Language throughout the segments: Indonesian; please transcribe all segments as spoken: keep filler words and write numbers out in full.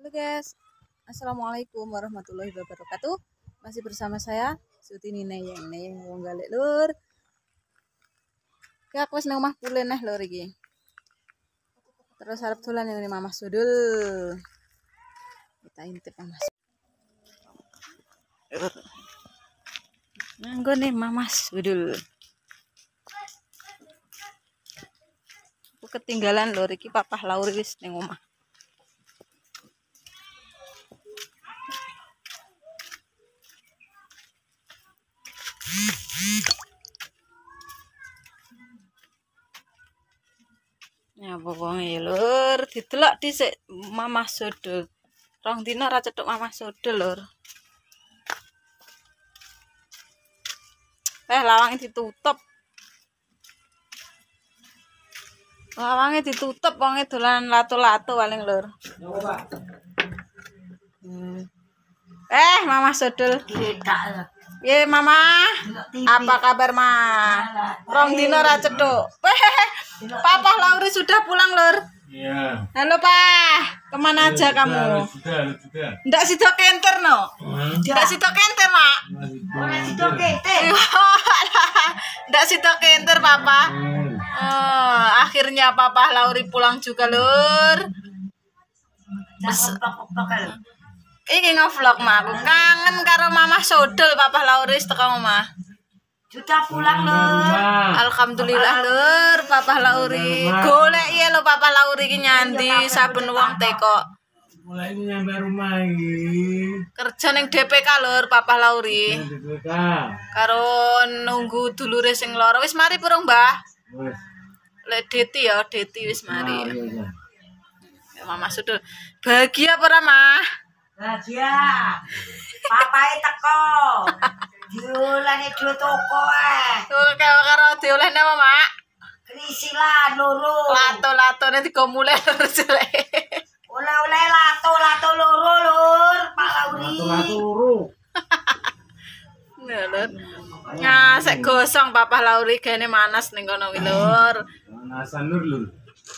Halo guys, assalamualaikum warahmatullahi wabarakatuh. Masih bersama saya Suti Nina yang nih wong galek lur. Kayak aku wis nang omah pulen neh lur iki. Terus arep dolan yang Mamah Sudul. Kita intip Mamah. Nanggo nih Mamah Sudul. Aku ketinggalan lur iki Papa Laur wis ning omah. Ya wong e lur, didelok dhisik Mamah Sudul. Rong dina ra cethuk Mamah Sudul lur. Eh lawange ditutup. Lawange ditutup wonge dolan lato-lato paling lur. Hmm. Eh Mamah Sudul. Ye Mama, apa kabar Ma? Rong dino ra cethuk. Papa Lauri sudah pulang lur. Iya. Halo Pak, kemana aja sudah, kamu? Sudah, sudah. Ndak sido kenter no? Hmm? Ndak sido kenter Mak? Ora sido kenter. Ndak sido kenter Papa. Hmm. Oh, akhirnya Papa Lauri pulang juga lur. Iki ngevlog Mak, aku kangen karo Mamah Sudul Papa Lauri teko omah. Sudah pulang lur. Alhamdulillah lur, Papa Lauri. Golek ya lo Papa Lauri ki nyandi saben wong teko. Mulai ini nyampe rumah iki. Kerja ning D P K lur Papa Lauri. D P K. Karo nunggu dulure sing lara. Wis mari purung, Mbah? Wes. Lek Deti ya, Deti wis mari. Iya. Ya Mamah Sudul. Bahagia apa ora, Mah? Bahagia. Papae teko. Diolehne duwe toko eh. Tuh karo diolehne apa, Mak? Krisilan loro. Lato-latone digo mulai terus jelek. Oleh-oleh lato-lato loro lur, Pak Lauri. Turu. Nah, lur. Ngasek gosong Papa Lauri gene manas ning kono wi lur. Panasan lur lur.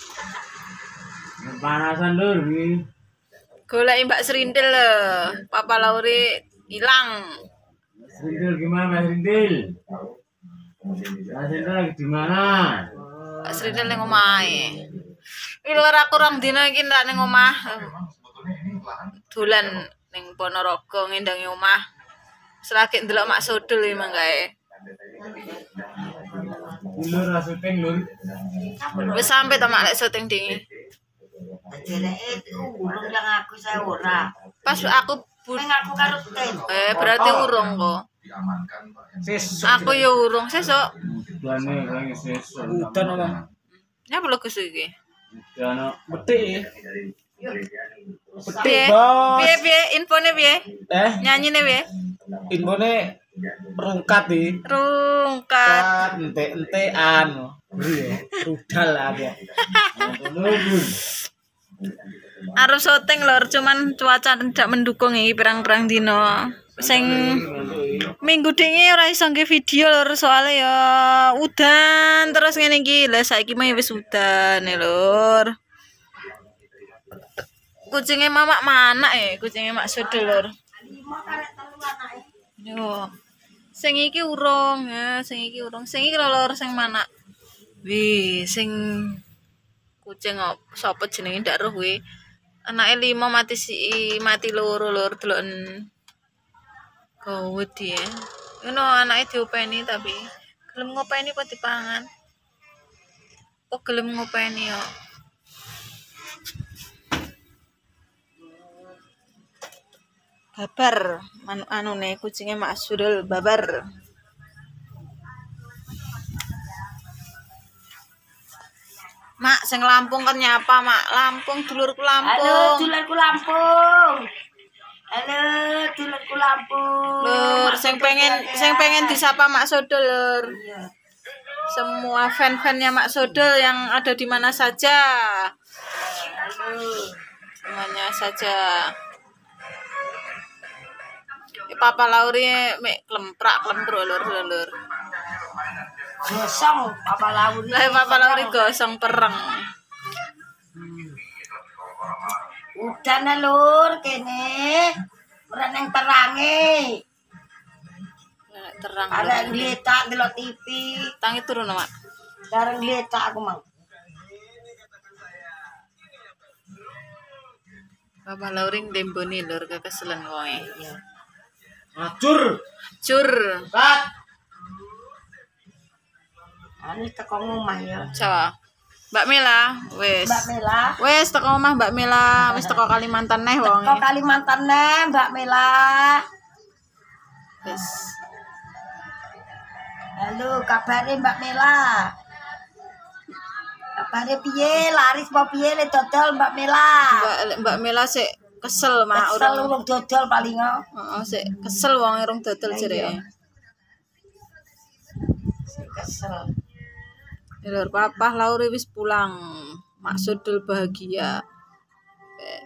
Panasan lur iki. Golek Mbak Serintil lho. Papa Lauri hilang. Serintil gimana Mas Serintil? Mas Serintil lagi di mana? Mbak Serintil ning omahe. Iki lur aku rong dina iki ndak ning omah. Dolan ning Ponorogo ngendangi omah. Selagi ndelok Mak Sudul iki mangkae. Lur ra syuting lur. Wis sampe ta Mak lek syuting dingi. Jenenge urung yang aku saya ora. Pas aku bu- Ning aku karo ten. eh berarti urung kok. Sesuk. Aku ya urung sesuk. Udane kaya sesuk. Udan apa? Ya perlu Gus iki. Udan. Betik. Piye? Bos. Piye piye infone piye? Eh, Nyanyine piye? infone rungkat iki. Rungkat. Kat entek-entekan. Iya, rudal lah dia. Arep syuting lur, cuman cuaca tidak mendukung iki pirang-pirang dino. Sing minggu dingi ora iso nge video lur, soalnya ya udan terus ngene iki. Lah saiki mah wis udan ya lur. Kucinge mamak mana eh, kucinge Mak Sudul lur. Yo. Sing iki urung, ya, sing iki urung. Sing iki lur sing mana? Wih, sing kucing op, sapa jenenge ndak roh kuwi. Anake lima mati si mati loro lur deloken. Gawet ya. Ngono anake diopeni tapi gelem ngopeni apa dipangan? Oh gelem ngopeni yo. Babar anu anune kucinge Mak Sudul babar. Mak sing Lampung kan nyapa Mak. Lampung dulurku Halo, Lampung. dulurku Lampung. Halo, dulurku Lampung. Lur, sing pengen sing pengen disapa Mak Sudul lur. Iya. Semua fan-fannya Mak Sudul yang ada di mana saja. Halo. Semuanya saja. Eh, Papa Lauri mek klemprak klempro lur lur. Gosong Papa Lauri. Lah Papa Lauri gosong pereng. udan lur kene. Ora nang terange. Nek terang. Arek ngletak delok T V. Tangi turun, Mak. Bareng ngletak aku mang. Papa Lauring demboni lur kekeselen wonge. Acur. Cur. Kat. Ani teko omah ya. Jawa. Mbak Mela, wis. Mbak Mela. Wis teko omah Mbak Mela, wis teko Kalimantan neh wonge. Teko Kalimantan neh Mbak Mela. Wis. Halo, kabare Mbak Mela. Kabare piye? Laris apa piye le dodol Mbak Mela? Mbak Mbak Mela sik kesel mak Kesel urung. urung dodol paling oh. Heeh, sik kesel wong urung dodol jereke. Kesel. Lur Papa Lauri wis pulang. Mak Sudul bahagia. Eh.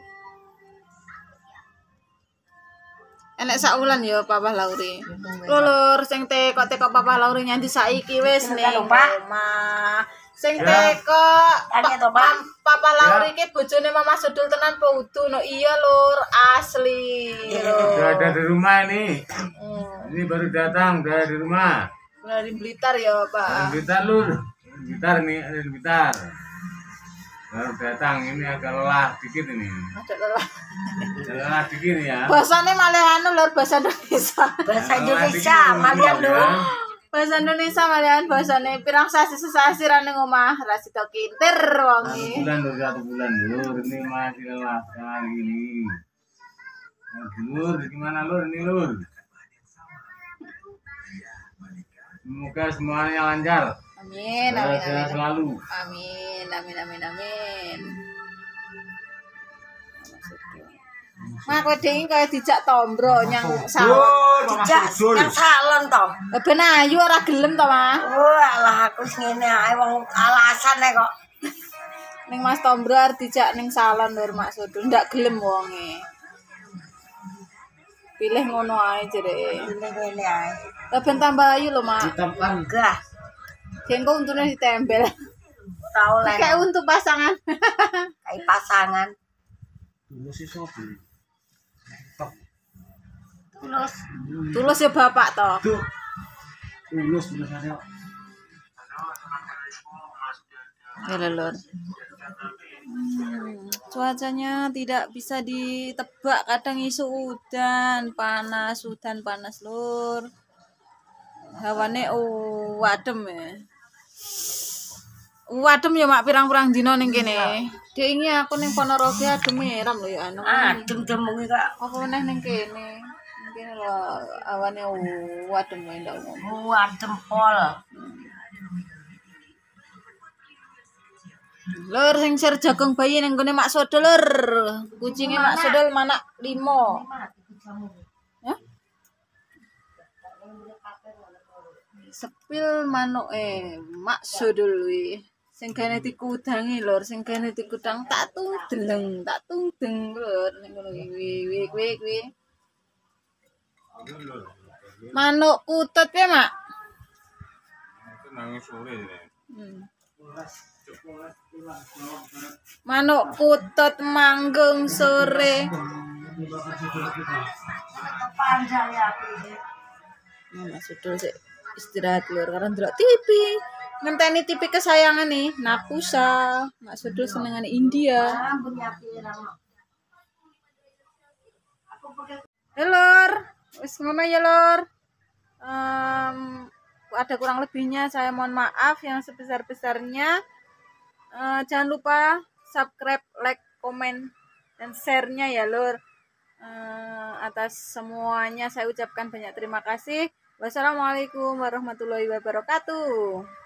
Enek sak wulan ya Papa Lauri. Lho lur sing teko teko Papa Lauri nyanti saiki wis ning omah. Sing teko Tanya to, Pak. Papa Lauri ki bojone Mama Sudul tenan po udu no iya lur asli. Udah ada di rumah ini. Hmm. Ini baru datang, udah ada di rumah. Dari Blitar ya, Dari Pak. Blitar lur. Blitar nih, ada di Blitar. Baru datang, ini agak lelah dikit ini. Ada lelah. Agak lelah dikit ya. Bahasane malah anu lur bahasa Indonesia. Bahasa Lelah Indonesia, dikit, malian ya. lho. Bahasa Indonesia malian bahasane pirang sasi sesasi ra ning omah ra sida kintir Satu wonge. bulan lur, satu bulan lur. Ini masih lelah sekali ini. Nah, lur, gimana lur ini lur? Semoga semuanya lancar. Amin, amin, Sehat amin. selalu. Amin, amin, amin, amin. Mak kowe dhewe kaya dijak tombro nyang salon. Dijak yang salon to. Ben ayu ora gelem to, Mas. Oh, alah aku wis ngene ae wong alasan ae kok. Ning Mas Tombro arep dijak ning salon lur Mak Sudul ndak gelem wonge. Pilih ngono ae jereke. Ngene ae. Lah ben tambah ayu lho, Mak. Ditempan. Gah, Jengko untune ditempel. tau lah. Kayak untuk pasangan. Kayak pasangan. Dulu sih sobi. Terus Tulus ya bapak toh. Tuh. Tulus tulisannya. Ya lur. Hmm, cuacanya tidak bisa ditebak, kadang isu udan, panas, udan panas lur. Hawane oh, wadem ya. Wadem ya mak pirang-pirang dino ning kene. Dek ini aku ning Ponorogo adem meram lho ya anu. adem-adem iki kok. Apa meneh ning kene. Ning kene lho awane oh, wadem ya ndak ngomong. Muat jempol. Lur sing ser jagung bayi ning gone Mak Sodol lur. Kucinge Mak Sodol manak limo. Hah? Sepil manuk eh Mak Sodol kuwi. Sing gane dikudangi lur, sing gane dikudang tak tungdeleng, tak tungdeng lur ning ngono kuwi kuwi kuwi. Manuk kutut ya, Mak? Nangis sore ini. Hmm. Manuk kutut manggung sore. Panjang ya aku iki. Mama Sudul sik istirahat lur karena ndelok T V. Ngenteni T V kesayangan nih, Nakusa. Mak Sudul senengane India. Ampun ya piye lama. Aku pakai Eh lur, wis ngono ya lur. Em, ada kurang lebihnya saya mohon maaf yang sebesar-besarnya. Eh, jangan lupa subscribe, like, komen, dan share-nya ya lur. Eh, atas semuanya saya ucapkan banyak terima kasih. Wassalamualaikum warahmatullahi wabarakatuh.